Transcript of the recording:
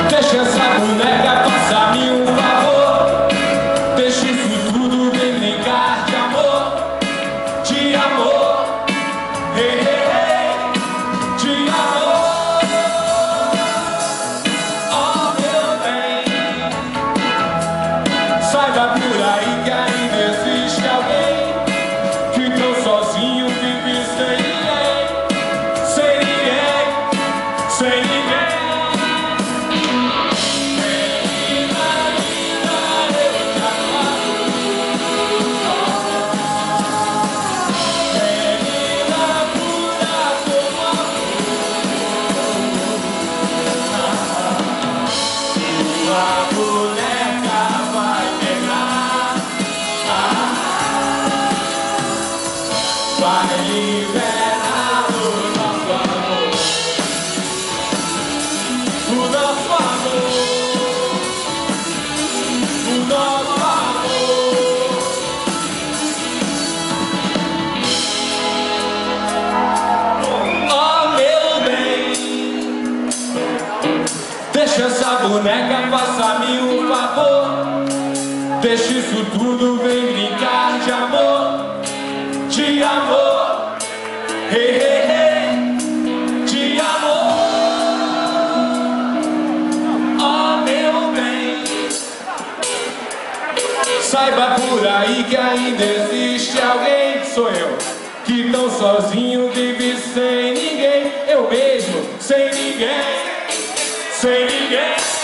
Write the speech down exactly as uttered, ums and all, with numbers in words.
Deixa essa boneca passar-me um favor. Deixa isso tudo, vem brincar de amor, de amor, hey, hey, hey, de amor. Oh, meu bem, saiba por aí que ainda existe alguém que tão sozinho vive sem ninguém, sem ninguém, sem ninguém. A boneca vai pegar, vai liberar o nosso amor, o nosso amor, o nosso amor. Oh, meu bem, deixa essa boneca passar-me um favor. Deixa isso tudo, vem brincar de amor, de amor, hey, hey, hey, de amor. Oh, meu bem, saiba por aí que ainda existe alguém, sou eu, que tão sozinho vive sem ninguém, eu mesmo, sem ninguém, sem ninguém.